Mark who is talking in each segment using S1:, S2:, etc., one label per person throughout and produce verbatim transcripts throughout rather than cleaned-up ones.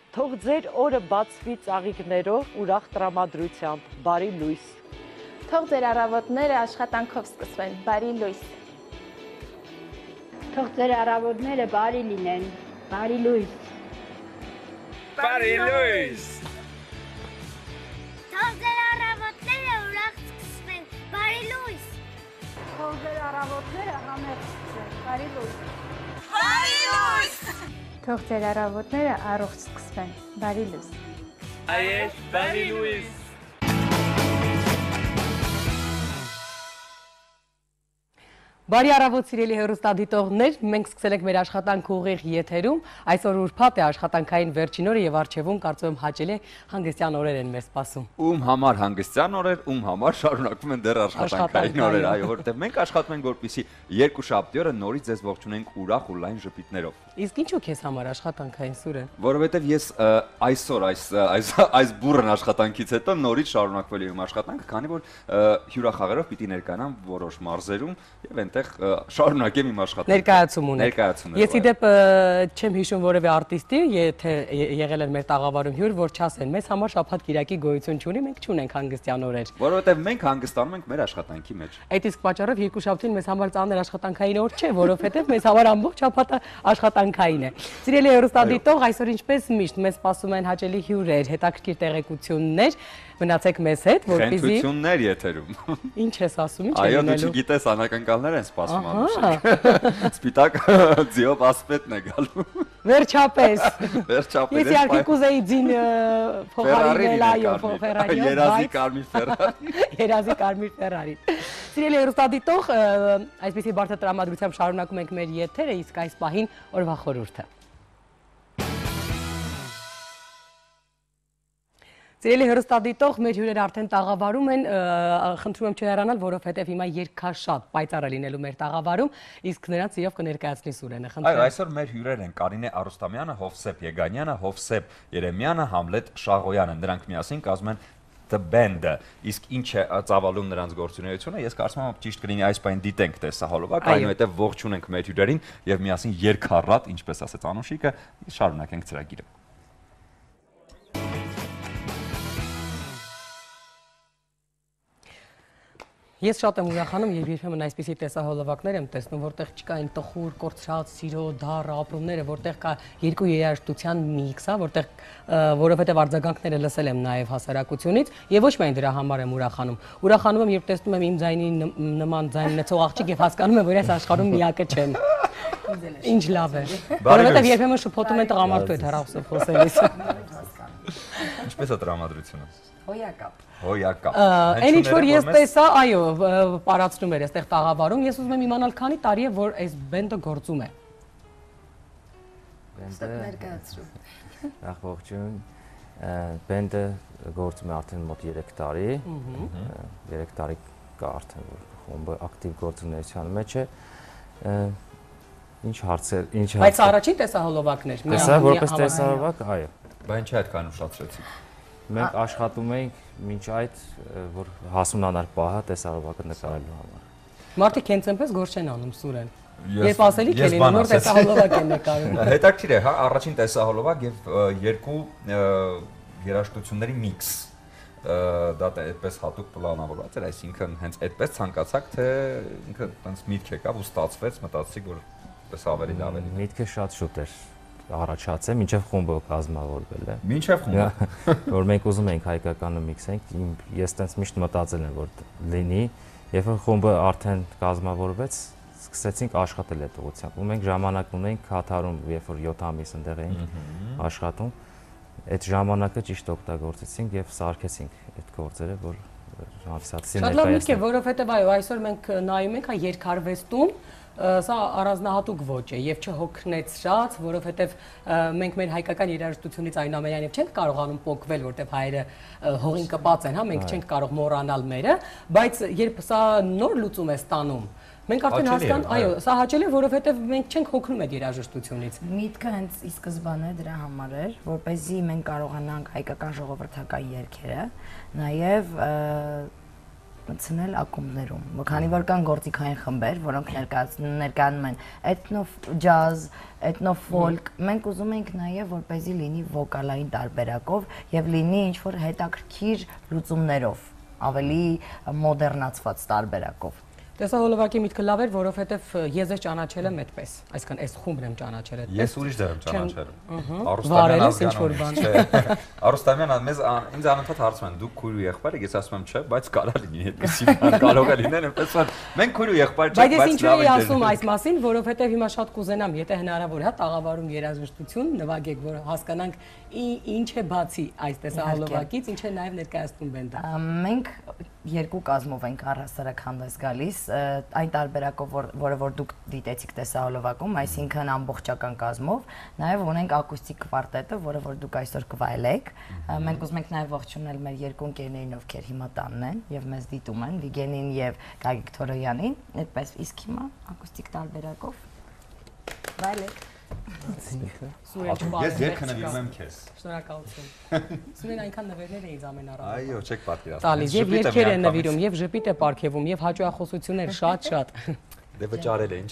S1: Թող ձեր օրը բացվի ծաղիկներով, ուրախ տրամադրությամբ, բարի լույս։
S2: Թող ձեր առավոտները աշխատանքով սկսվեն, բարի լույս։
S3: Թող ձեր առավոտները բարի լինեն, բարի լույս։
S4: Բարի լույս։
S5: Թող ձեր առավոտները ուրախ սկսվեն, բարի լույս։
S3: Թող ձեր առավոտները համեղ սկսվեն, բարի լույս։
S5: Բարի լույս։
S2: Թող ձեր առավոտները առողջ սկսվեն, բարի լույս։
S4: Այեշ, բարի լույս։
S6: Բարի առավոտ սիրելի հեռուստադիտողներ, մենք սկսել ենք մեր աշխատանքը ուղիղ եթերում, այսօր ուրբաթ է աշխատանքային վերջին օրը եւ առջևում կարծում եմ հաճելի հանգստյան օրեր են մեզ սպասում։
S7: Ում համար հանգստյան օրեր, ում համար շարունակվում են դեռ աշխատանքային օրեր, այո, որովհետեւ մենք աշխատում ենք որպեսզի երկուշաբթի օրը նորից ձեզ ողջունենք ուրախ ու լայն ժպիտներով։
S6: Իսկ ինչու քեզ համար աշխատանքային Սուրեն։
S7: Որովհետեւ ես այսօր այս այս այս բուրըն աշխատանքից հետո նորից շարունակվել եմ աշխատանքը, քանի որ հյուրախաղերով պիտի ներկայանամ որոշ մարզերում եւ այնտեղ շարունակեմ իմ աշխատանքը։
S6: Ներկայացում ունեք։
S7: Ներկայացում։
S6: Ես իդեպ չեմ հիշում որևէ արտիստի, եթե եղել են մեր տաղավարում հյուր, որ չասեն, մեզ համար շաբաթ կիրակի գոյություն չունի, մենք չունենք հանգստյան օրեր։
S7: Որովհետեւ մենք հանգստանում ենք մեր աշխատանքի մեջ։
S6: Այդ իսկ պատճառով երկուշաբթին մեզ համար ծանր աշխատանքային օր չէ, որովհետեւ մեզ համար ամբողջ շաբաթը աշխատանքային է։ Սիրելի հեռուստադիտող, այսօր ինչպես միշտ մեզ սպասում են հաճելի հյուրեր, հետաքրքիր տեղեկություններ, մնացեք մեզ հետ, որպեսզի
S7: Խնդություններ եթերում։
S6: Ինչ ես ասում, ինչ է
S7: Այո, դու
S6: լինելու։
S7: չգիտես անակնկալներ են սպասում անուշիկ։ Սպիտակ ձիով ասպետն է գալու։
S6: Վերջապես։
S7: Վերջապես։
S6: Ես իհարկե կուզեի ձին փոխարինել, այո, Ֆերարիով,
S7: Երազի կարմիր Ֆերարի։
S6: Երազի կարմիր Ֆերարի։ Սիրելի հեռուստադիտող, այսպեսի բարդ տրամադրությամբ շարունակում ենք մեր եթերը, իսկ այս պահին օրվա խորհուրդը։ Սիրելի հեռուստադիտող, մեր հյուրերը արդեն տաղավարում են, խնդրում եմ չհեռանալ, որովհետև հիմա երկքաշատ պայծառ է լինելու մեր տաղավարում, իսկ նրանց իրով կներկայացնի Սուրենը։
S7: Այո, այսօր մեր հյուրեր են Կարինե Արուստամյանը, Հովսեփ Եգանյանը, Հովսեփ Երեմյանը, Համլետ Շաղոյանը, նրանք միասին կազմում են The Band-ը, իսկ ինչ է ծավալում նրանց գործունեությունը, ես կարծում եմ ճիշտ կլինի այս պահին դիտենք տեսահոլովակ, այնուհետև ողջունենք մեր հյուրերին եւ միասին երկհառատ, ինչպես ասեց Անուշիկը, շարունակենք ծրագիրը։
S6: Ես շատ եմ ուրախանում, երբ երբեմն այսպիսի տեսահոլովակներ եմ տեսնում, որտեղ չկա այն տխուր, կորցրած, սիրո, դառ ապրումները, որտեղ կա երկու երաժշտության միքս, որտեղ որովհետև արձագանքները լսել եմ նաև հասարակությունից եւ ոչ միայն դրա համար եմ ուրախանում։ Ուրախանում եմ, երբ տեսնում եմ իմ ձայնի նման ձայն ունեցող աղջիկ եւ հասկանում եմ, որ ես աշխարհում միակը չեմ։ Ինչ լավ է։ Որովհետև երբեմն շփոթում են տղամարդու հետ հեռախոսով խոսելիս։
S7: Ինչպես է տրամադրությունը։
S3: Հոյակապ։
S7: Հոյակապ։
S6: Այն ինչ որ ես տեսա, այո, պարացնում էր այստեղ տաղավարում, ես ուզում եմ իմանալ քանի տարի է, որ այս բենդը գործում է։
S3: Ստեղ ներկայացրու։
S8: Նախ ողջույն, բենդը գործում է արդեն մոտ երեք տարի, երեք տարի կա արդեն, որ խումբը ակտիվ գործունեության մեջ է։ Ինչ հարցեր, ինչ հարցեր։
S6: Բայց առաջին տեսահոլովակն էր։
S8: Տեսա, որպես տեսահոլովակ, այո։
S7: Բայց ինչ այդքան ուշացրեցիք։
S8: Մենք աշխատում ենք մինչ այդ, որ հասունանար պահը տեսահոլովակը նկարելու համար։
S6: Մարդիկ հենց այնպես գործ չեն անում Սուրեն։ Երբ ասելիք է լինում, որ տեսահոլովակ են նկարում։
S7: Հետաքրքիր է, հա, առաջին տեսահոլովակ եւ երկու երաժշտությունների միքս։ Դա այդպես հատուկ պլանավորված էր, այսինքն հենց այդպես ցանկացաք, թե ինքը այնպես միտք եկավ ու ստացվեց, մտածեցիք, որ պես ավելի լավ է լինի։
S8: Միտքը շատ շուտ էր առաջացել, մինչև խումբը կազմավորվել է։
S7: Մինչև խումբը։
S8: Որ մենք ուզում ենք հայկականը միքսենք, ես տենց միշտ մտածել եմ, որ լինի, երբ որ խումբը արդեն կազմավորվեց, սկսեցինք աշխատել այդ ուղղությամբ։ Ու մենք ժամանակ ունենք Քաթարում, երբ որ յոթ ամիս ընդեղ էինք աշխատում, այդ ժամանակը ճիշտ օգտագործեցինք եւ սարքեցինք այդ գործերը, որ հանդիսացին
S6: ներկայացնենք։ Շատ լավ միտք է, որովհետեւ այո, այսօր մենք նայում ենք այ երկարվեստում սա առանձնահատուկ ոճ է եւ չհոգնեցրած, որովհետեւ մենք մեր հայկական երաժշտությունից այնուամենայնիվ չենք կարողանում փոկվել, որտեւ հայերը հողին կպած են, հա, մենք չենք կարող մոռանալ մերը, բայց երբ սա նոր լուծում է ստանում, մենք արդեն հասկանում, այո, սա հաճելի է, որովհետեւ մենք չենք հոգնում այդ երաժշտությունից։
S3: Միտքը հենց ի սկզբանե դրա համար էր, որպեսզի մենք կարողանանք հայկական ժողովրդական երգերը, նաեւ
S9: մտցնել ակումբներում։ Քանի որ կան գործիքային խմբեր, որոնք ներկայանում են էթնո ջազ, էթնո ֆոլք, մենք ուզում ենք նաև որպեսզի լինի վոկալային տարբերակով եւ լինի ինչ որ հետաքրքիր լուծումներով, ավելի մոդեռնացված տարբերակով։
S6: Տեսահոլովակի միտքը լավ էր, որովհետև ես ես ճանաչել եմ այդպես, այսինքն այս խումբն եմ ճանաչել այդպես։
S7: Ես ուրիշ դեր եմ ճանաչել։
S6: Արուստամյան ազգանունից, չէ։
S7: Արուստամյան մեզ ինձ անընդհատ հարցում են՝ դուք քույր ու եղբայր եք, ես ասում եմ՝ չէ, բայց կարա լինի այդպեսի բան, կարող է լինել, այնպես որ մենք քույր ու եղբայր չենք,
S6: բայց ես ինչու էի ասում այս մասին, որովհետև հիմա շատ կուզենամ, եթե հնարավոր է, հա, տաղավարում երաժշտություն նվագեք, որ հասկանանք ինչ է բացի այս տեսահոլովակից, ինչ է նաև ներկայացնում բենդը։
S9: Մենք երկու կազմով ենք առհասարակ հանդես գալիս, այն տարբերակով, որը որ դուք դիտեցիք տեսահոլովակում, այսինքն ամբողջական կազմով, նաև ունենք ակուստիկ կվարտետը, որը որ դուք այսօր կվայելեք։ Մենք ուզում ենք նաև ողջունել մեր երկու ընկերներին, ովքեր հիմա տանն են եւ մեզ դիտում են, Վիգենին եւ Գագիկ Թորոյանին, այդպես իսկ հիմա ակուստիկ տարբերակով վայելեք։
S7: Ես երգը նվիրում եմ քեզ։
S6: Շնորհակալություն։ Սուրեն այնքան նվերներ է ինձ ամեն առավոտ։
S7: Այո, չեք պատկերացնում։
S6: Տալիս եւ երգեր է նվիրում եւ ժպիտ է պարգևում եւ հաճախոսություններ շատ-շատ։
S7: Դե վճարել է, ինչ։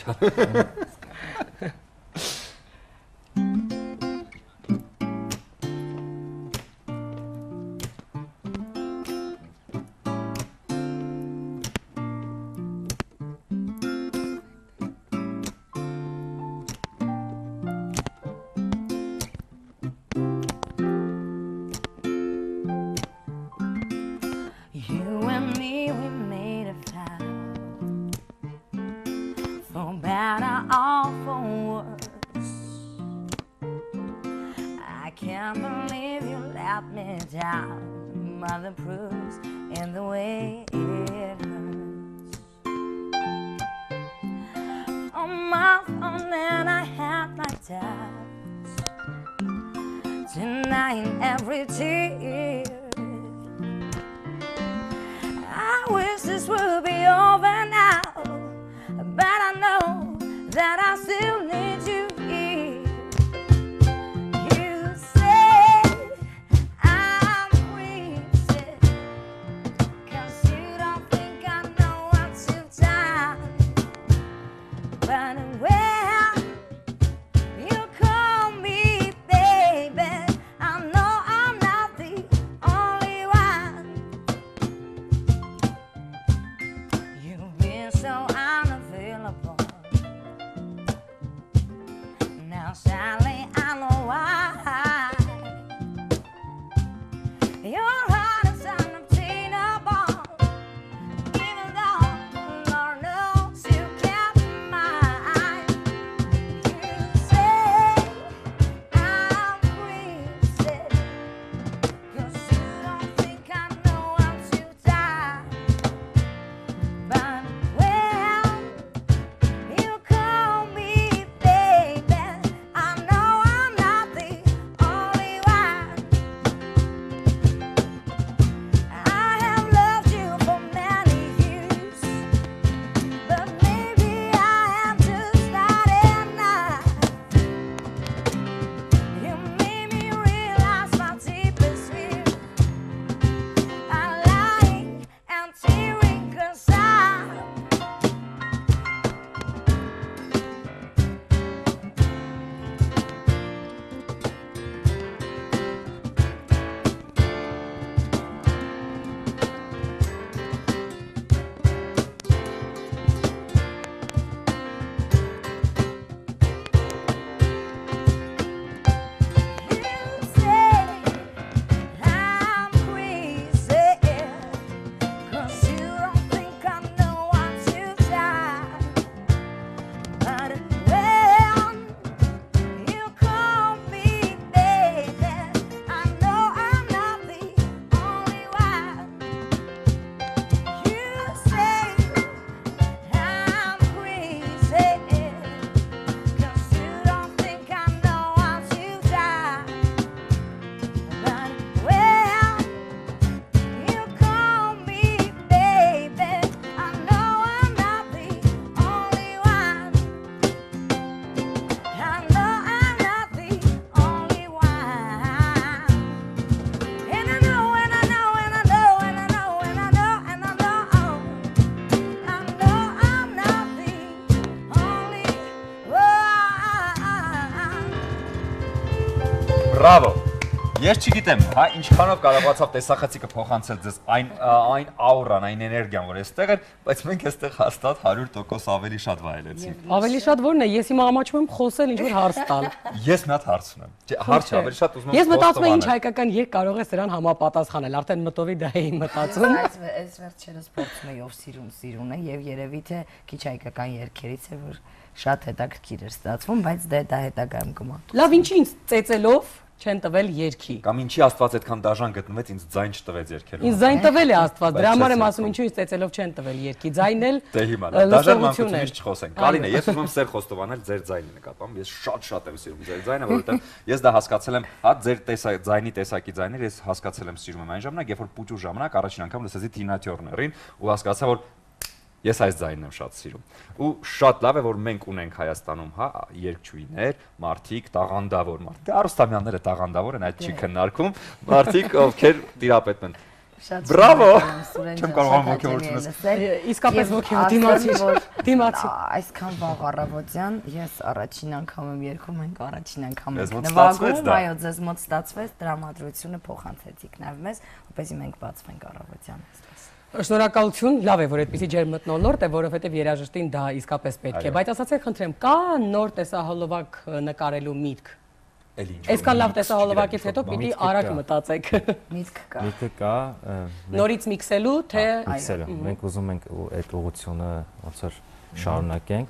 S7: Բրավո։ Ես չգիտեմ, հա, ինչքանով կարողացավ տեսախցիկը փոխանցել ձեզ այն այն աուրան, այն էներգիան, որ այստեղ էր, բայց մենք այստեղ հաստատ հարյուր տոկոս ավելի շատ վայելեցինք։
S6: Ավելի շատ ո՞րն է։ Ես հիմա ամաչում եմ խոսել, ինչ որ հարց տալ։
S7: Ես մի հատ հարց ունեմ։ Հարց չէ, ավելի շատ ուզում եմ։
S6: Ես մտածում եմ ինչ հայկական երկ կարող է սրան համապատասխանել, արդեն մտովի դա էի մտածում։
S9: Այս այս վերջերս փորձում եմ ով սիրուն սիրուն է եւ երևի թե քիչ հայկական երգերից է որ շատ հետաքրքիր էր ստացվում, բայց դե դա հետագայում կմոտ։
S6: Լավ, ինչի ինձ ծեծելով չեն տվել երգի։
S7: Կամ ինչի Աստված այդքան դաժան գտնվեց ինձ ձայն չտվեց երգելու։
S6: Ինձ ձայն տվել է Աստված, դրա համար եմ ասում ինչու ինձ ծեծելով չեն տվել երգի։ Ձայնն էլ
S7: դե հիմա դաժան մանկությունից չխոսենք։ Կարինե, ես ուզում եմ Սեր Խոստովանել ձեր ձայնի նկատմամբ։ Ես շատ-շատ եմ սիրում ձեր ձայնը, որովհետև ես դա հասկացել եմ, հա ձեր տեսա ձայնի տեսակի ձայները ես հասկացել եմ սիրում եմ այն ժամանակ, երբ որ պուճուր ժամանակ առաջին անգամ լսեցի Թինա Թյորներին ու հասկացա որ ես այս ձայնն եմ շատ սիրում։ Ու շատ լավ է որ մենք ունենք Հայաստանում, հա, երգչուհիներ, մարդիկ, տաղանդավոր մարդիկ։ Արուստամյանները տաղանդավոր են, այդ չի քննարկում, մարդիկ ովքեր տիրապետում են։ Բրավո։ Չեմ կարողանում ոգևորել։
S6: Իսկապես ոգևոր դիմացի որ դիմացի։
S9: Այսքան վաղ առավոտյան ես առաջին անգամ եմ երգում, մենք առաջին անգամ ենք նվագում, այո, ձեզ մոտ ստացվեց, տրամադրությունը փոխանցեցիք նաև մեզ, որպեսզի մենք բացվենք առավոտյան։
S6: Շնորհակալություն, լավ է որ այդպեսի ջերմտնոլորտ է, որովհետև երաժշտին դա իսկապես պետք է, բայց ասացեք խնդրեմ, կա նոր տեսահոլովակ նկարելու միտք։ Այսքան լավ տեսահոլովակից հետո պիտի արագ մտածեք։
S9: Միտք կա։
S8: Միտքը կա։
S6: Նորից միքսելու, թե
S8: միքսելը։ Մենք ուզում ենք այդ ուղղությունը ոնց որ շարունակենք։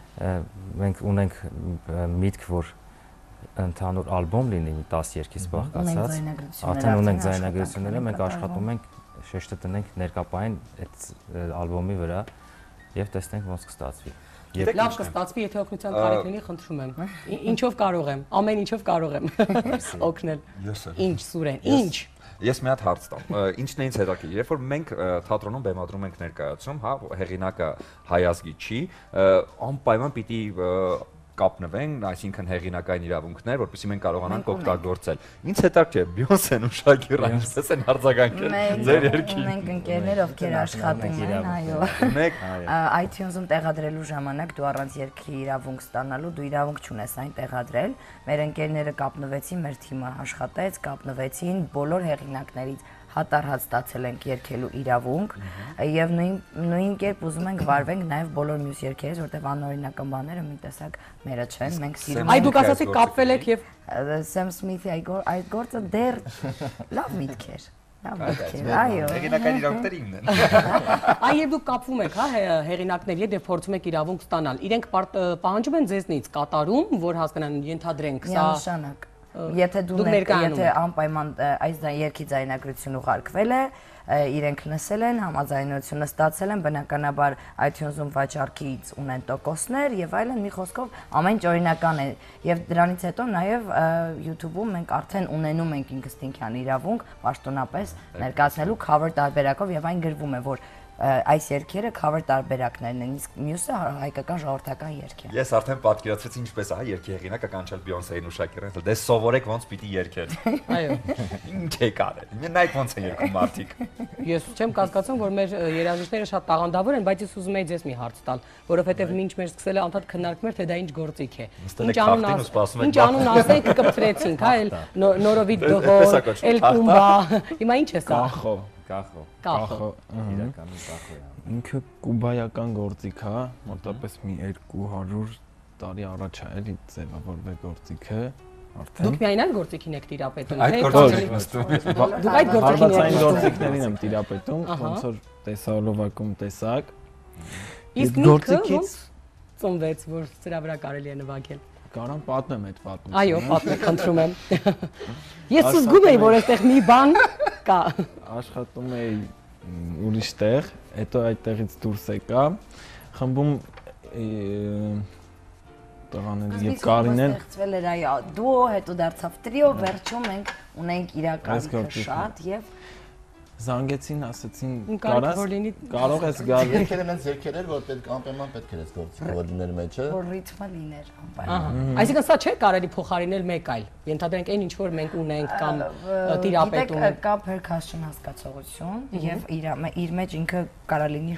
S8: Մենք ունենք միտք, որ ընդհանուր ալբոմ լինի դաս երգից բաղկացած։ Արդեն ունենք ձայնագրությունները, մենք աշխատում ենք շեշտը տնենք ներկապային այդ ալբոմի վրա եւ տեսնենք ոնց կստացվի։
S6: Լավ կստացվի, եթե օգնության կարիք լինի, խնդրում եմ։ Ինչով կարող եմ, ամեն ինչով կարող եմ օգնել։ Ինչ Սուրեն, ինչ։
S7: Ես մի հատ հարց տամ։ Ինչն է ինձ հետաքրքիր, երբ որ մենք թատրոնում բեմադրում ենք ներկայացում, հա, հեղինակը հայ ազգի չի, անպայման պիտի կապնվեն, այսինքն հեղինակային իրավունքներ, որպեսզի մենք կարողանանք օգտագործել։ Ինձ հետաքրքիր է Բյոնսեն ու Շակիրան ինչպես են արձագանքել ձեր երգին։
S9: Մենք ընկերներ ովքեր աշխատում են, այո։
S7: Մեկ
S9: iTunes-ում տեղադրելու ժամանակ դու առանց երգի իրավունք ստանալու դու իրավունք չունես այն տեղադրել։ Մեր ընկերները կապնվեցին, մեր թիմը աշխատեց, կապնվեցին բոլոր հեղինակներից հատարհատ ստացել ենք երգելու իրավունք եւ նույն նույն կերպ ուզում ենք վարվենք նաեւ բոլոր մյուս երգերից, որտեղ անօրինական բաները մի տեսակ մերը չեն, մենք սիրում ենք։
S6: Այ դուք ասացիք կապվել եք եւ
S9: Սեմ Սմիթի այդ գործը դեռ լավ միտք էր։ Լավ միտք էր, այո։
S7: Հեղինակային իրավունքները իմն են։
S6: Այ եւ դուք կապվում եք, հա, հեղինակների հետ եւ փորձում եք իրավունք ստանալ։ Իրենք պահանջում են ձեզնից կատարում, որ հասկանան, ենթադրենք, սա
S9: միանշանակ։ Եթե դու եթե անպայման այս երգի ձայնագրություն ուղարկվել է, իրենք լսել են, համաձայնությունը ստացել են, բնականաբար iTunes-ում վաճառքից ունեն տոկոսներ եւ այլն, մի խոսքով ամեն ինչ օրինական է եւ դրանից հետո նաեւ YouTube-ում մենք արդեն ունենում ենք ինքստինքյան իրավունք պաշտոնապես ներկայացնելու cover տարբերակով եւ այն գրվում է, որ այս երգերը cover տարբերակներն են, իսկ մյուսը հայկական ժողովրդական երգ է։
S7: Ես արդեն պատկերացրեցի ինչպես է, հա, երգի հեղինակը կանչել Բյոնսեին ու Շակիրան, դե սովորեք ոնց պիտի երգել։
S6: Այո։
S7: Ինչ է կարել։ Նայեք ոնց են երգում մարդիկ։
S6: Ես չեմ կասկածում, որ մեր երաժիշտները շատ տաղանդավոր են, բայց ես ուզում եի ձեզ մի հարց տալ, որովհետև մինչ մեր սկսել է անդադ քննարկում էր, թե դա ինչ գործիք է։ Ինչ անուն ինչ անուն ասենք կպցրեցինք, հա, էլ նորովի դողոր, էլ տումբա։ Հիմա ինչ է սա։
S10: Կախո։
S8: Կախո։
S6: Կախո։
S8: Իրականում կախո է։
S10: Ինքը կուբայական գործիք է, մոտավորապես մի երկու հարյուր տարի առաջ է էլի ձևավորվել գործիքը, արդեն։
S6: Դուք միայն այդ գործիքին եք տիրապետում,
S7: թե գործիքին նստում։
S6: Դուք այդ
S10: հարվածային գործիքներին եմ տիրապետում, ոնց որ տեսահոլովակում տեսակ։
S6: Իսկ գործիքից ծնվեց, որ սրա վրա կարելի է նվագել։
S10: Կարամ պատմեմ այդ պատմությունը։
S6: Այո, պատմեք, խնդրում եմ։ Ես զգում եի, որ այստեղ մի բան կա։
S10: Աշխատում էի ուրիշ տեղ, հետո այդտեղից դուրս եկա, խմբում տղաներ եւ Կարինեն
S9: ստեղծվել էր այո, դուո, հետո դարձավ տրիո, վերջում մենք ունենք իրական շատ եւ
S10: զանգեցին, ասեցին կարաս կարող ես գալ։
S11: Երկերը մենց երկեր էր, որ պետք անպայման պետք էր այս գործիքը որ լիներ մեջը։
S9: Որ ռիթմը լիներ անպայման։
S6: Այսինքն սա չէ կարելի փոխարինել մեկ այլ։ Ենթադրենք այն ինչ որ մենք ունենք կամ տիրապետում ենք։
S9: Կա percussion հասկացողություն եւ իր իր մեջ ինքը կարա լինի շատ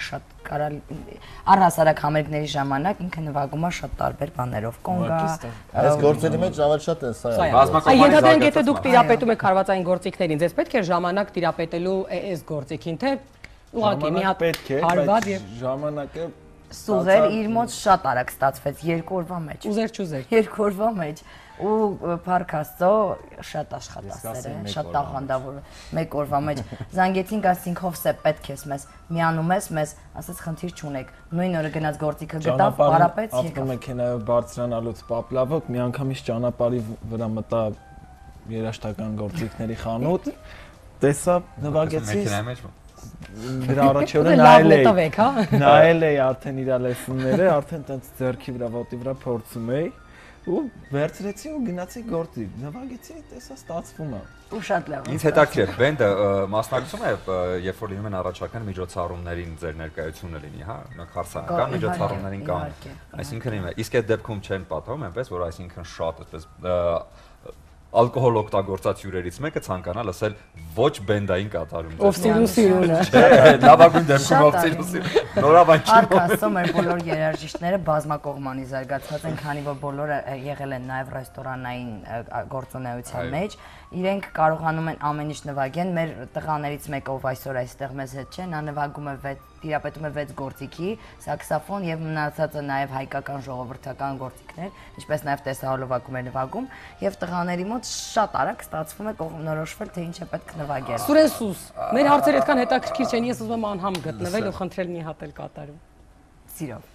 S9: կարա առհասարակ համերգների ժամանակ ինքը նվագում է շատ տարբեր բաներով, կոնգա։
S11: Այս գործերի մեջ ավելի շատ է սա։
S6: Այ ենթադրենք, եթե դուք տիրապետում եք հարվածային գործիքներին, ձեզ պետք է ժամանակ տիրապետելու այս գործիքին, թե ուղղակի մի հատ հարված եւ
S10: ժամանակը
S9: սուղեր իր մոտ շատ արագ ստացվեց երկու օրվա մեջ։
S6: Ուզեր չուզեր։
S9: Երկու օրվա մեջ ու Փառք Աստծո շատ աշխատասեր է, շատ տաղանդավոր մեկ օրվա մեջ։ Զանգեցինք, ասինք Հովսեփ պետք է մեզ միանում ես, մեզ ասաց խնդիր չունեք։ Նույն օրը գնաց գործիքը գտավ, պարապեց եկավ։
S10: Ավտոմեքենայով բարձրանալուց պապլավոք միանգամից ճանապարհի վրա մտա երաշտական գործիքների խանութ, տեսա նվագեցի Դրա առաջի օրը նայել էի, նայել էի արդեն իր լեսոնները, արդեն տենց ձեռքի վրա, ոտի վրա փորձում էի ու վերցրեցի ու գնացի գործի, նվագեցի, տեսա ստացվում է։
S9: Ու շատ լավ։
S7: Ինձ հետաքրքիր է, բենդը մասնակցում է, երբ որ լինում են առաջական միջոցառումներին ձեր ներկայությունը լինի, հա, օրինակ հարսանեկան միջոցառումներին կան։ Այսինքն իսկ այդ դեպքում չեն պատահում այնպես, որ այսինքն շատ այսպես ալկոհոլ օգտագործած հյուրերից մեկը ցանկանա լսել ոչ բենդային կատարում։
S6: Ով սիրուն սիրունը։
S7: Չէ, լավագույն դեպքում ով սիրուն սիրուն։ Նորաբան չի։
S9: Փառք Աստծո, մեր բոլոր երաժիշտները բազմակողմանի զարգացած են, քանի որ բոլորը եղել են նաև ռեստորանային գործունեության մեջ, իրենք կարողանում են ամեն ինչ նվագեն։ Մեր տղաներից մեկը, ով այսօր այստեղ մեզ հետ չէ, նա նվագում է տիրապետում է վեց գործիքի, սաքսոֆոն եւ մնացածը նաեւ հայկական ժողովրդական գործիքներ, ինչպես նաեւ տեսահոլովակում է նվագում, եւ տղաների մոտ շատ արագ ստացվում է կողմնորոշվել, թե ինչ է պետք նվագել։
S6: Սուրեն Սուս, մեր հարցերը այդքան հետաքրքիր չեն, ես ուզում եմ անհամ գտնվել ու խնդրել մի հատ էլ կատարում։
S9: Սիրով։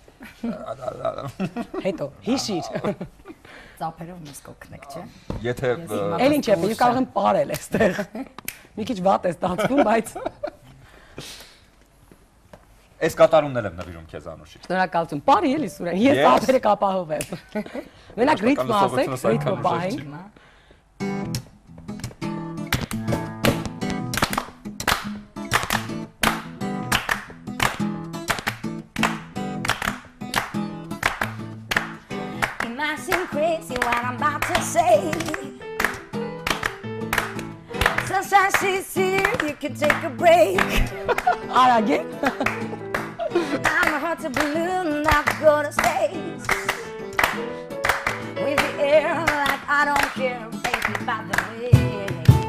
S6: Հետո հիշիր։
S9: Ծափերով մեզ կօգնեք, չէ։
S6: Եթե էլ ինչ է, ես կարող եմ ապարել այստեղ։ Մի քիչ վատ է ստացվում, բայց
S7: Այս կատարումն եմ նվիրում քեզ Անուշի։
S6: Շնորհակալություն։ Բարի էլի Սուրեն, ես ծափերը կապահովեմ։ Մենակ ռիթմը ասեք, ռիթմը պահենք։
S5: It might seem crazy what I'm about to say. Sunshine, she's here, you can take a break.
S6: Arage.
S5: I'm a hot balloon, not gonna space. With the air like I don't care, baby, by the way.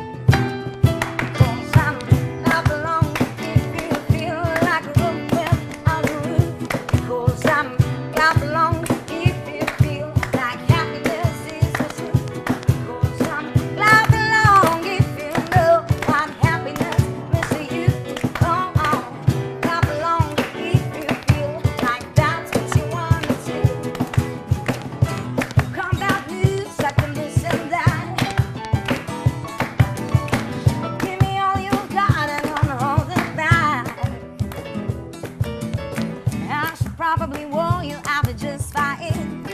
S5: Cause I'm not alone if you feel like a room without a roof. Cause I'm not alone if you feel like happiness is the truth. Cause I'm not alone if you know what happiness means to you. Oh, oh, not alone if you feel like that's what you want to do. Come back news, I can listen that. Give me all you got and don't hold it back. I should probably warn you, I'll be just fine.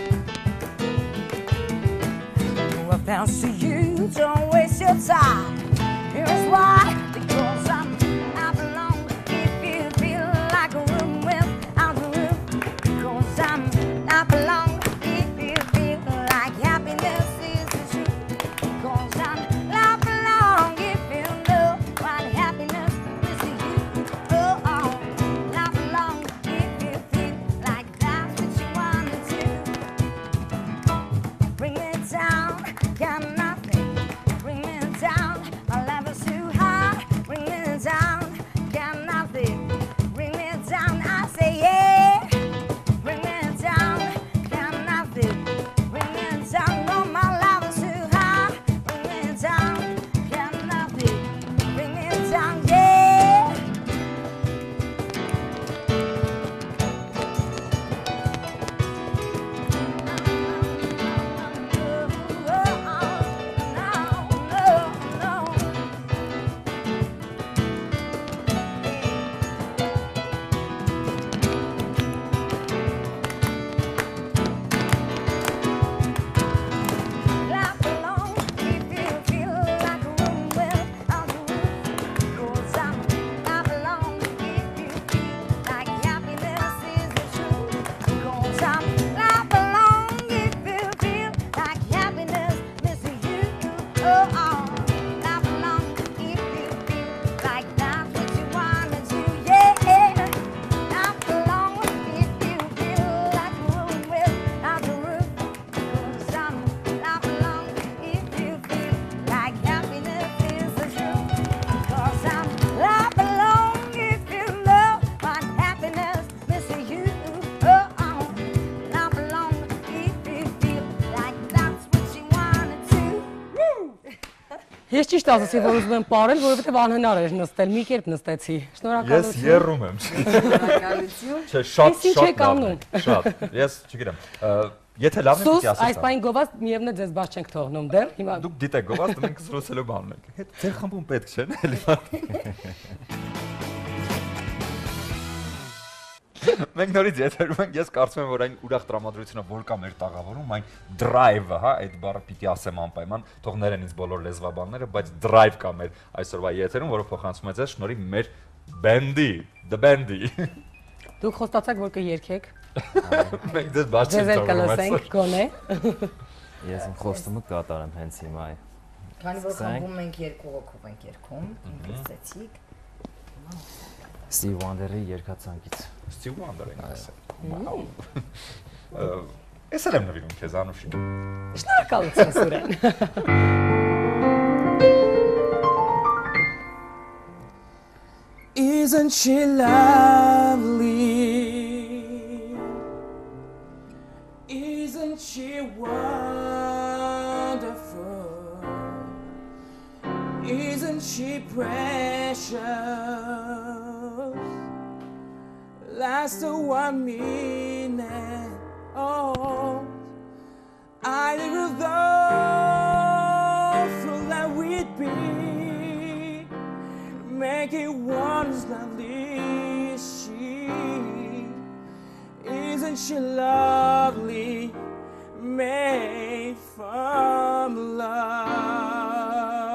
S5: No offense to you, don't waste your time. Here's why, because I'm not alone if you feel like a room without a roof. Because I'm not alone if you feel like happiness is the truth. Because I'm not alone if you know what happiness is to you. Oh, oh, not alone if you feel like that's what you want to do. Bring me down, got nothing. Bring me down,
S6: Ես ճիշտ ասացի, որ ուզում եմ ապարել, որովհետև անհնար էր նստել, մի կերպ նստեցի։ Շնորհակալություն։
S7: Ես եռում եմ։
S9: Շնորհակալություն։
S7: Չէ, շատ շատ լավ է։ Շատ։ Ես չգիտեմ։ Եթե լավն է, պիտի ասես։
S6: Այս բան գովազ միևնույն ձեզ բաց չենք թողնում դեռ։ Հիմա
S7: դուք դիտեք գովազ, մենք սրոսելու բան ունենք։ Հետ ձեր խմբում պետք չէ, էլի։ Մենք նորից եթերում ենք, ես կարծում եմ, որ այն ուրախ տրամադրությունը, որ կա մեր տաղավարում, այն drive-ը, հա, այդ բառը պիտի ասեմ անպայման, թողներ են ինձ բոլոր լեզվաբանները, բայց drive կա մեր այսօրվա եթերում, որը փոխանցում է ձեզ շնորհիվ մեր band-ի, the band-ի։
S6: Դուք խոստացաք, որ կերքեք։
S7: Մենք դες բաց չենք
S6: թողնում։ Ձեզ կլսենք, գոնե։
S8: Ես իմ խոստումը կատարեմ հենց հիմա։
S9: Քանի որ խմբում ենք երկու հոգով ենք երգում, ինքսեցիք։
S8: Steve Wonder-ի երկացանկից։
S7: Steve Wonder-ը ենք ասել։ Ես էլ եմ նվիրում քեզ Անուշի։
S6: Շնորհակալություն Սուրեն։
S10: Isn't she lovely? Isn't she wonderful? Isn't she precious? Last one minute, oh, I never thought through that we'd be making one lovely. She isn't she lovely, made from love.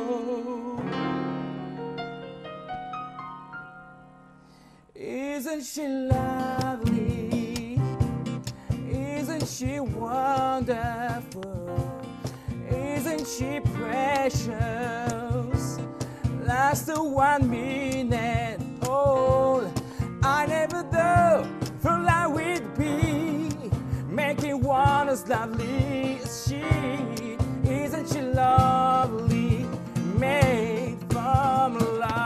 S10: Isn't she lovely? Isn't she wonderful? Isn't she precious? Last one minute, oh, I never thought for life we'd be making one as lovely as she. Isn't she lovely, made from love?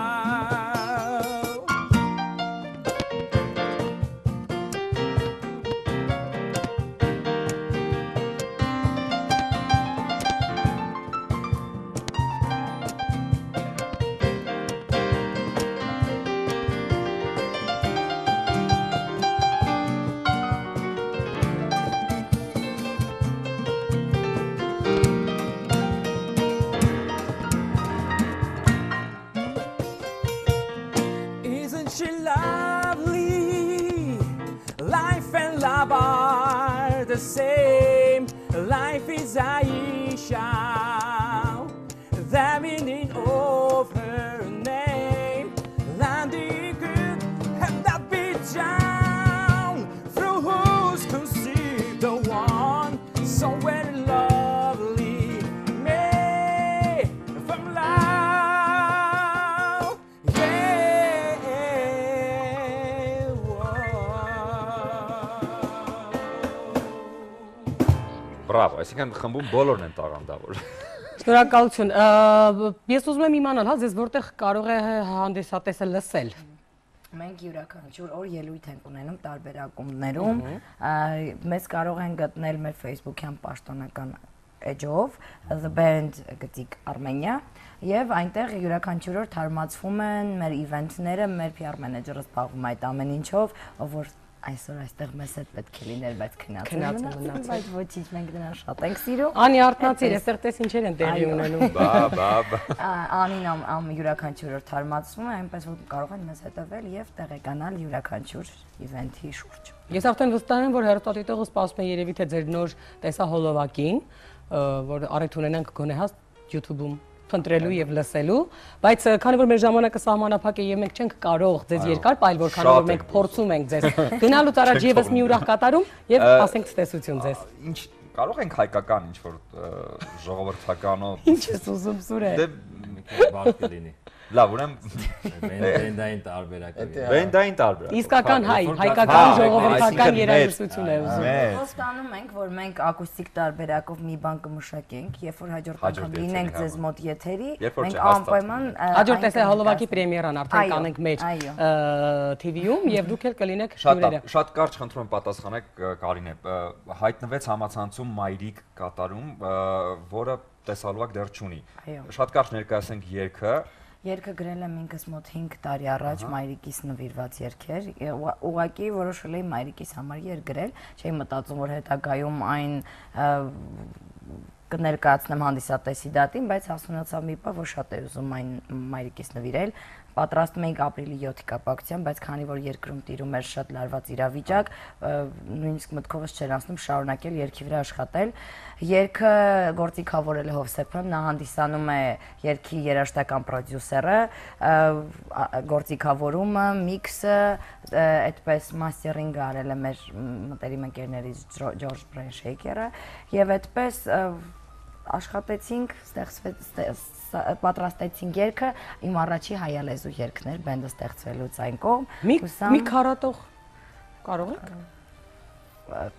S10: Are the same. Life is Aisha, the meaning of her name. Landy could have that be down through who's conceived the one somewhere lovely, made from love. Yeah.
S7: Բրավո, այսինքն խմբում բոլորն են տաղանդավոր։
S6: Շնորհակալություն։ Ես ուզում եմ իմանալ, հա, ձեզ որտեղ կարող է հանդիսատեսը լսել։
S9: Մենք յուրաքանչյուր օր ելույթ ենք ունենում տարբեր ակումբներում, մեզ կարող են գտնել մեր Facebook-յան պաշտոնական էջով The Band գծիկ Armenia եւ այնտեղ յուրաքանչյուր օր թարմացվում են մեր իվենթները, մեր P R մենեջերը զբաղվում այդ ամեն ինչով, ով որ այսօր այստեղ մեզ հետ պետք է լիներ, բայց քննածել մնացել, բայց ոչինչ, մենք նրան շատ ենք սիրում։ Անի արտնացիր, այստեղ տես ինչեր են տեղի ունենում։
S7: Բա, բա, բա։
S9: Անին ամ յուրաքանչյուր օր թարմացվում է, այնպես որ կարող են մեզ հետևել եւ տեղեկանալ յուրաքանչյուր իվենթի շուրջ։
S6: Ես արդեն վստահ եմ, որ հերոստատիտողը սպասում է երևի թե ձեր նոր տեսահոլովակին, որ առիթ ունենանք գոնե հա YouTube-ում փնտրելու եւ լսելու, բայց քանի որ մեր ժամանակը սահմանափակ է եւ մենք չենք կարող ձեզ երկար պայել, որքան որ մենք փորձում ենք ձեզ գնալուց առաջ եւս մի ուրախ կատարում եւ ասենք ցտեսություն ձեզ։
S7: Ինչ կարող ենք հայկական ինչ որ ժողովրդականով։
S6: Ինչ ես ուզում Սուրեն։
S8: Դե բար կլինի։
S7: Լավ, ուրեմն
S8: բենդային տարբերակ։
S7: Բենդային տարբերակ։
S6: Իսկական հայ, հայկական ժողովրդական երաժշտություն է ուզում։
S9: Խոստանում ենք, որ մենք ակուստիկ տարբերակով մի բան կմշակենք, երբ որ հաջորդ անգամ լինենք ձեզ մոտ եթերի, մենք անպայման
S6: հաջորդ տեսահոլովակի պրեմիերան արդեն կանենք մեր T V-ում եւ դուք էլ կլինեք հյուրերը։
S7: Շատ կարճ խնդրում եմ պատասխանեք Կարինե, հայտնվեց համացանցում Մայրիկ կատարում, որը տեսալվակ դեռ չունի։
S9: Այո։
S7: Շատ կարճ ներկայացնենք երգը։
S9: Երգը գրել եմ ինքս մոտ հինգ տարի առաջ մայրիկիս նվիրված երգեր։ Ուղղակի որոշել էի մայրիկիս համար երգ գրել, չէի մտածում, որ հետագայում այն կներկայացնեմ հանդիսատեսի դատին, բայց հասունացավ մի բան, որ շատ է ուզում այն մայրիկիս նվիրել։ Պատրաստում էինք ապրիլի յոթի կապակցությամբ, բայց քանի որ երկրում տիրում էր շատ լարված իրավիճակ, նույնիսկ մտքովս չէր անցնում շարունակել երգի վրա աշխատել։ Երգը գործիքավորել է Հովսեփը, նա հանդիսանում է երգի երաժշտական պրոդյուսերը, գործիքավորումը, միքսը, այդպես մաստերինգը արել է մեր մտերիմ ընկերներից Ջորջ Բրենշեյքերը, եւ այդպես աշխատեցինք, պատրաստեցինք երգը, իմ առաջի հայալեզու երգն էր, բենդը ստեղծվելուց այն կողմ։
S6: Մի քարատող կարող եք։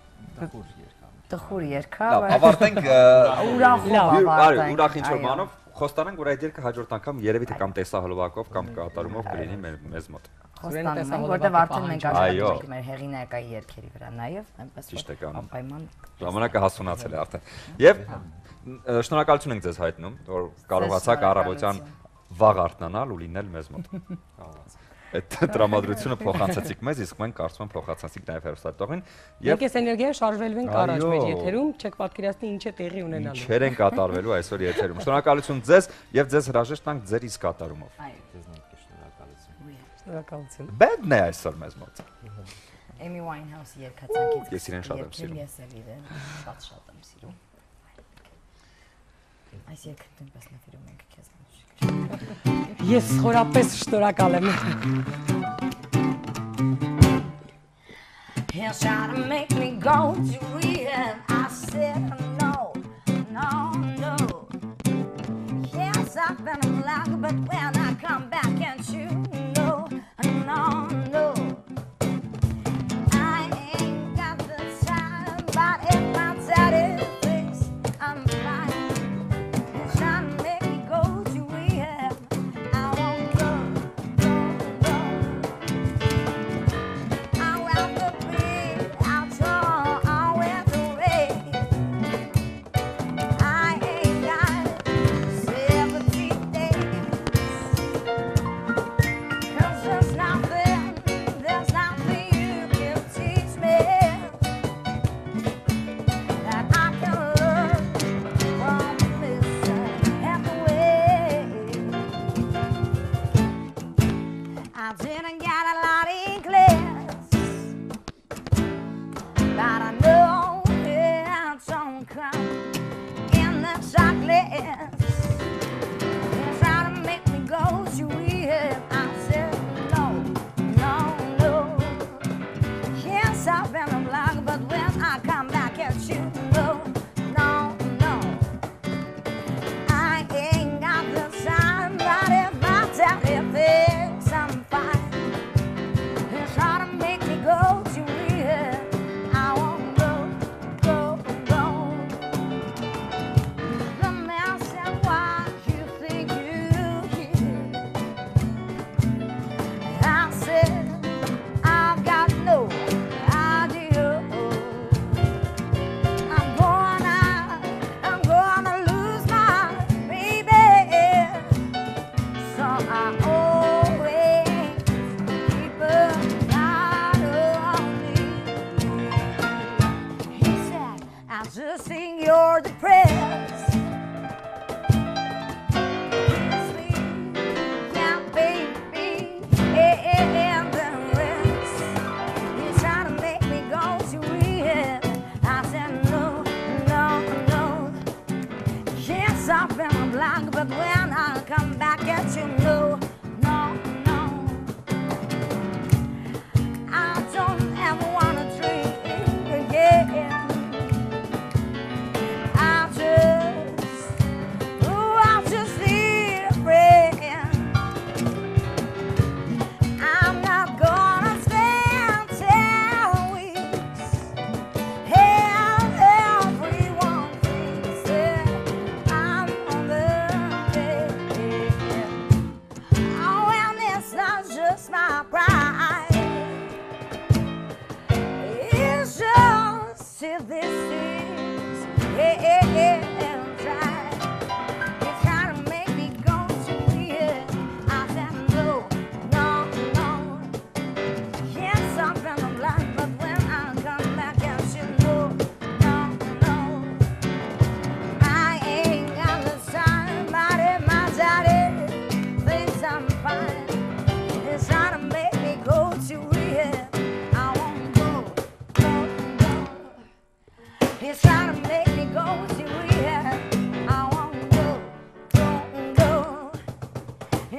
S9: Տխուր երգ է։
S7: Լավ, ավարտենք
S9: ուրախով ավարտենք։
S7: Ուրախ ինչ-որ բանով, խոստանանք, որ այդ երգը հաջորդ անգամ երևի թե կամ տեսահոլովակով կամ կատարումով կլինի մեզ մոտ։
S9: Խոստանում ենք, որտեղ արդեն մենք աշխատում ենք մեր հեղինակային երգերի վրա, նաև այնպես որ անպայման
S7: ժամանակը հասունացել է արդեն։ Եվ շնորհակալություն ենք ձեզ հայտնում, որ կարողացաք առավոտյան վաղ արթնանալ ու լինել մեզ մոտ։ Այդ տրամադրությունը փոխանցեցիք մեզ, իսկ մենք կարծում եմ փոխանցեցիք նաև հեռուստատողին։
S6: Մենք այս էներգիայով շարժվելվենք առաջ մեր եթերում, չեք պատկերացնի ինչ է տեղի ունենալու։
S7: Ինչեր են կատարվելու այսօր եթերում։ Շնորհակալություն ձեզ եւ ձեզ հրաժեշտ տանք ձեր իսկ կատարումով։
S9: Այո, ձեզ նույնպես շնորհակալություն։
S6: Շնորհակալություն։
S7: Բենդն է այսօր մեզ մոտ։
S9: Amy Winehouse երգացանկից։
S7: Ես իրեն շատ եմ սիրում։
S9: Ես էլ իրեն շատ շատ եմ սիրում։ Այս երգը նույնպես նվիրում ենք քեզ։
S6: Ես խորապես շնորհակալ եմ։
S5: He'll try to make me go to rehab. I said no, no, no. Yes, I've been alive, but when I come back and you know, no, no. I ain't got the time, but if my daddy thinks I'm fine, he'll try to make me go to rehab. I won't go, go, go. I'll have to be out all, all with the rain. I ain't got seventy days. 'Cause there's nothing, there's nothing you can teach me that I can learn from this Hathaway. I didn't get a lot in class, but I know it don't come in the chocolate. They try to make me go to rehab. I said no, no, no. Yes, I've been a block, but when I come back at you, no, no, no. I ain't got the time, but if my daddy thinks I'm fine, he'll try to make me go to rehab. I won't go, go, go. The man said, why you think you here? I said, I've got no idea. I'm gonna, I'm gonna lose my baby. So I always keep an eye on me. He said, I just think you're depressed. Sleep, yeah, baby, and the rest. He's trying to make me go to rehab. I said no, no, no. Yes, I've been a block, but when I come back at you, no, no, no. I don't ever wanna drink again. I just, oh, I just need a friend. I'm not gonna spend ten weeks. Hell, everyone thinks that I'm on the bed.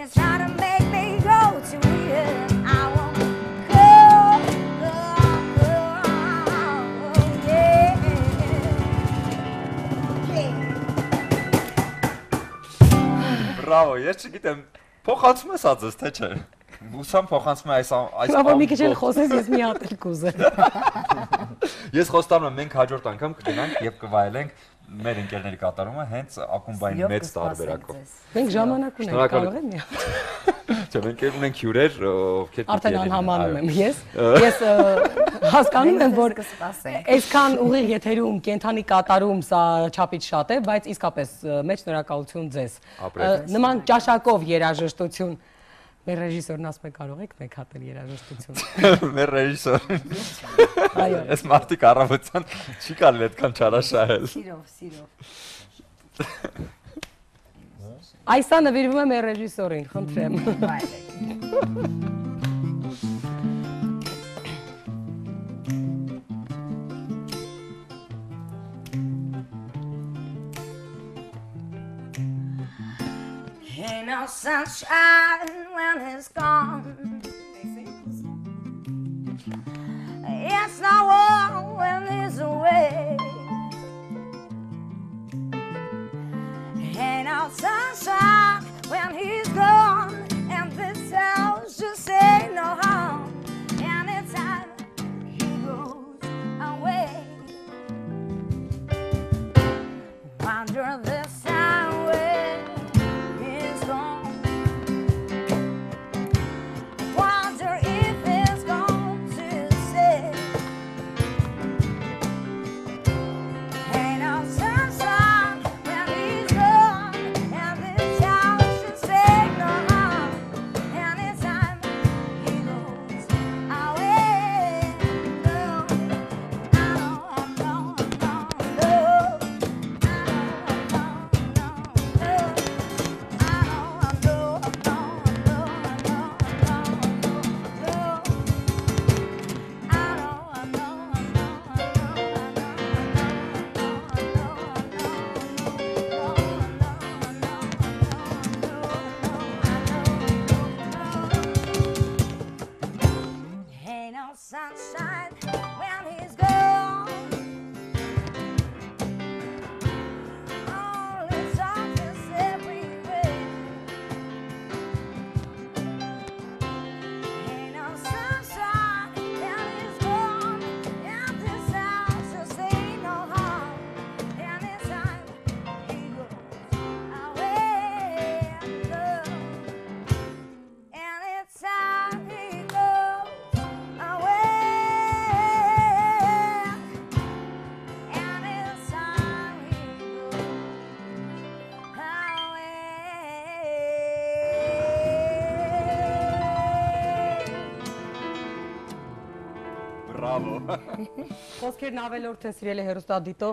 S5: It's trying to make me go to it. I won't go, go, go, yeah, yeah.
S7: Բրավո, ես չգիտեմ, փոխանցում ես ածես, թե չէ։ Ուսամ փոխանցում է այս այս
S6: Բավական մի քիչ էլ խոսես, ես մի հատ էլ կուզեմ։
S7: Ես խոստանում եմ, մենք հաջորդ անգամ կգնանք եւ կվայելենք մեր ընկերների կատարումը հենց ակումբային մեծ տարբերակով։
S6: Մենք ժամանակ ունենք, կարող եմ մի հատ։
S7: Չէ, մենք ունենք հյուրեր, ովքեր
S6: Արդեն անհամանում եմ ես։ Ես հասկանում եմ, որ այսքան ուղիղ եթերում կենթանի կատարում սա չափից շատ է, բայց իսկապես մեծ շնորհակալություն ձեզ։ Նման ճաշակով երաժշտություն Մեր ռեժիսորն ասում է կարող եք մեկ հատ էլ երաժշտություն։
S7: Մեր ռեժիսոր։
S6: Այո։
S7: Այս մարդիկ առավոտյան չի կարելի այդքան չարաշահել։
S9: Սիրով, սիրով։
S6: Այսա նվիրվում է մեր ռեժիսորին, խնդրեմ։
S5: Ain't no sunshine when he's gone. It's no warm when he's away. Ain't no sunshine when he's gone. And this house just ain't no home. Anytime he goes away. Wonder this time where he's gone. Wonder if he's gone to stay. Ain't no sunshine when he's gone, and this house should stay no harm. Anytime he goes away, no, I know, I know, I know, no, I Ain't no sunshine when he's gone. Only darkness everywhere. Ain't no sunshine when he's gone. And this house just ain't no harm. Anytime he goes away, love. Anytime he goes away, anytime he goes away.
S7: Բրավո։
S6: Խոսքերն ավելորդ են սիրելի հեռուստադիտող